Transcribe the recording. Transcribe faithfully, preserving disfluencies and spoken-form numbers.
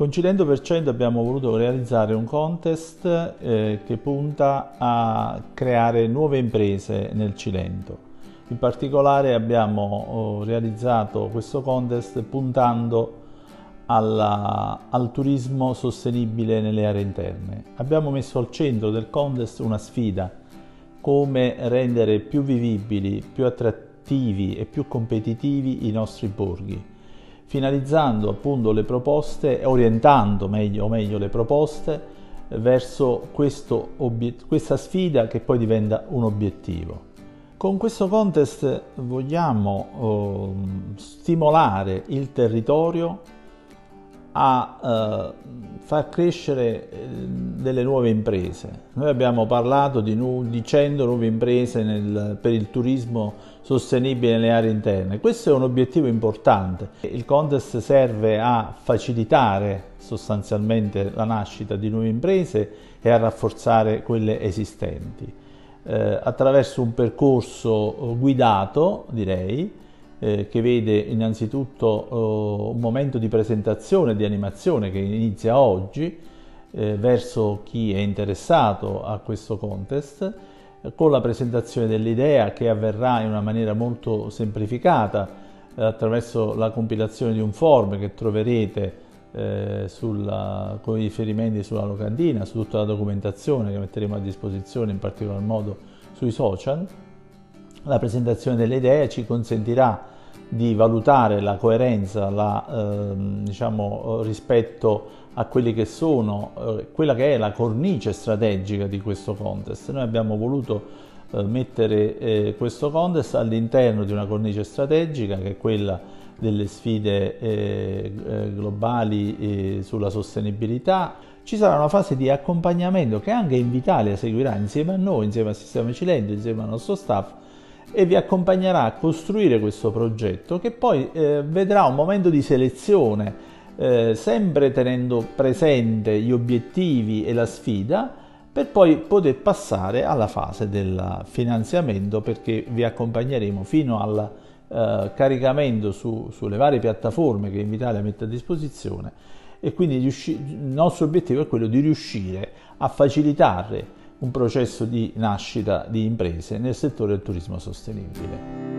Con Cilento per cento abbiamo voluto realizzare un contest eh, che punta a creare nuove imprese nel Cilento. In particolare abbiamo oh, realizzato questo contest puntando alla, al turismo sostenibile nelle aree interne. Abbiamo messo al centro del contest una sfida: come rendere più vivibili, più attrattivi e più competitivi i nostri borghi, finalizzando appunto le proposte, orientando meglio o meglio le proposte verso questo questa sfida che poi diventa un obiettivo. Con questo contest vogliamo eh, stimolare il territorio a eh, far crescere eh, delle nuove imprese. Noi abbiamo parlato di, di cento nuove imprese nel, per il turismo sostenibile nelle aree interne. Questo è un obiettivo importante. Il contest serve a facilitare sostanzialmente la nascita di nuove imprese e a rafforzare quelle esistenti. Eh, attraverso un percorso guidato, direi, Eh, che vede innanzitutto eh, un momento di presentazione, di animazione che inizia oggi eh, verso chi è interessato a questo contest, eh, con la presentazione dell'idea che avverrà in una maniera molto semplificata eh, attraverso la compilazione di un form che troverete eh, sulla, con i riferimenti sulla locandina, su tutta la documentazione che metteremo a disposizione, in particolar modo sui social. La presentazione delle idee ci consentirà di valutare la coerenza la, eh, diciamo, rispetto a quelli che sono, eh, quella che è la cornice strategica di questo contest. Noi abbiamo voluto eh, mettere eh, questo contest all'interno di una cornice strategica che è quella delle sfide eh, globali eh, sulla sostenibilità. Ci sarà una fase di accompagnamento che anche Invitalia seguirà insieme a noi, insieme al Sistema Cilento, insieme al nostro staff, e vi accompagnerà a costruire questo progetto che poi eh, vedrà un momento di selezione, eh, sempre tenendo presente gli obiettivi e la sfida, per poi poter passare alla fase del finanziamento, perché vi accompagneremo fino al eh, caricamento su, sulle varie piattaforme che Invitalia mette a disposizione, e quindi il nostro obiettivo è quello di riuscire a facilitare un processo di nascita di imprese nel settore del turismo sostenibile.